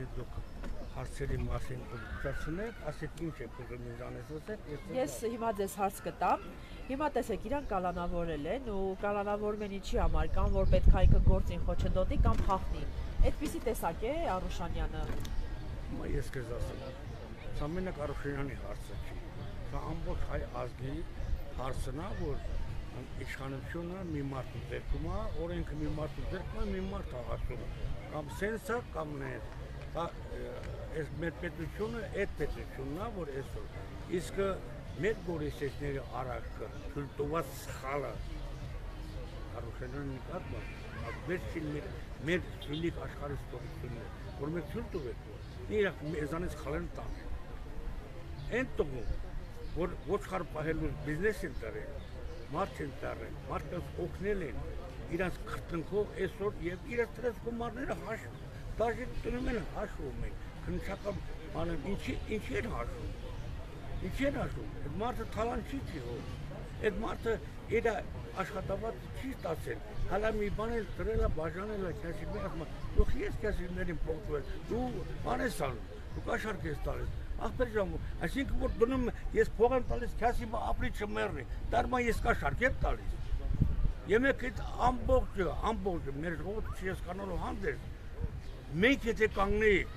դուք հարցերի մասին կդարձնեք, ասեք ինչ է ուզում ինձ անեցեք։ Ես հիմա ձեզ հարց կտամ։ Հիմա տեսեք, իրանք կալանավորել են ու կալանավորմենի չի համար կամ որ պետք հայկը գործին խոչընդոտի կամ խախնի։ Այդպիսի տեսակ է Արուշանյանը։ Հիմա ես քեզ ասեմ, սա մենակ Արուշանյանի հարցը չի։ Սա ամբողջ հայ ազգի հարցն է, որ իշխանությունը մի մարդու ձեռքում է, օրենքը մի մարդու ձեռքում է, մի մարդ ասում կամ սենսա կամ ներ։ Դա այս մեր պետությունը այդ պետությունն է, որ այսօր իսկ մեր գորիսեցիների արարքը թույլտված սխալը Արուշանյանը նկատմամբ վերջին մեր ցույլիկ աշխարհի ստորությունն է, որ մենք թույլ տվեք, իրաք մեզանից խալեն տան։ Այն տղու, որ ոչխար պահելու բիզնես են տարել, մարդ են տարել, մարդը օգնել են իրանց քրտնքով այսօր եւ իրաց դրած գումարները հաշվում, դաժե դնում են հաշվում են, քննչական բանը ինչի են հաշվում։ Ինչի են հաշվում, այդ մարդը թալանչի չի հով, այդ մարդը իր աշխատավարձը չի ստացել, հալա մի բան էլ դրել է, բաժանել է, քյասիլմի ասում է, դուք ես քյասիլմերին փոխվել, դու բան ես անում, դու կաշարք ես տալիս, ախպեր ժամ, այսինքն որ դնում ես փող եմ տալիս, քյասիմը ապրի չմեռնի, դարմա ես կաշարք եմ տալիս։ Եմեք այդ ամբողջը մեր ժողովուրդը չի հասկանալու հանդերձ, մենք եթե կանգնեիք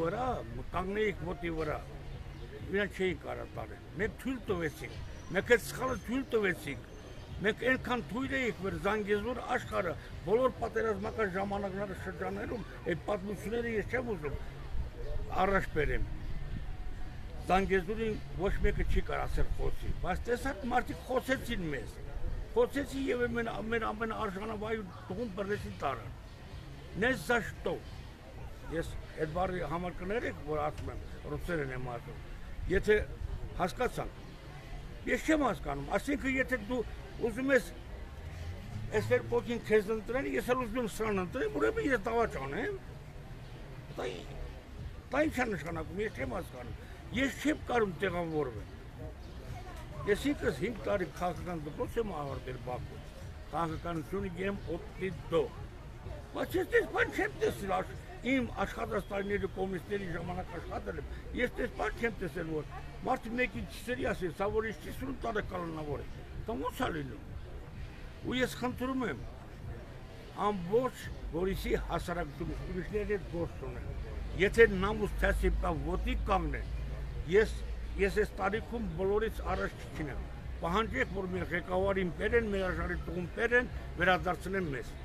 ոտի վրա, Իրանք չէին կարող տանել, մենք թույլ տվեցինք, մենք այդ սխալը թույլ տվեցինք, մենք այնքան թույլ էինք, որ Զանգեզուր աշխարհը բոլոր պատերազմական ժամանակների շրջաններում այդ պատմությունները ես չեմ ուզում առաջ բերեմ։ Զանգեզուրին ոչ մեկը չի կարող ասել խոսի, բայց տեսակ մարդիկ խոսեցին մեզ, խոսեցին եւ մեր ամենաարժանավայու տուն բռնեցին տարան։ Նես за что։ Ես այդ բառի համար կներեք, որ ասում եմ, ռուսերեն եմ ասում։ Եթե հասկացանք, ես չեմ հասկանում, ասինքն եթե դու ուզում ես այսեր փոքին քեզ ընտրեն, ես էլ ուզում եմ սրան ընտրեմ, ուրեմն ես դավաճ անեմ, դա ինչ է նշանակում, ես չեմ հասկանում, ես չեմ կարող տեղավորվել, ես ինքս 5 տարի քաղաքական դպրոց եմ ավարտել Բաքվում, քաղաքականությունը եմ օգտիդո, բայց ես դες բան չեմ տեսել, իմ աշխատած տարիների կոմունիստների ժամանակ աշխատել եմ, ես դες բան չեմ տեսել, որ մարդը մեկին չսերի ասել, սա որ ես 50 տարի կալանավոր է, դա ո՞նց է լինում։ Ու ես խնդրում եմ, ամբողջ Գորիսի հասարակությունը ուրիշների հետ գործ ունեն, եթե նամուս թասիբ կա ոտի կանգնեն, ես այս տարիքում բոլորից առաջ չչինեմ, պահանջեք, որ մեր ղեկավարին բերեն, մեր աշխարհի տուն բերեն, վերադարձնեն մեզ։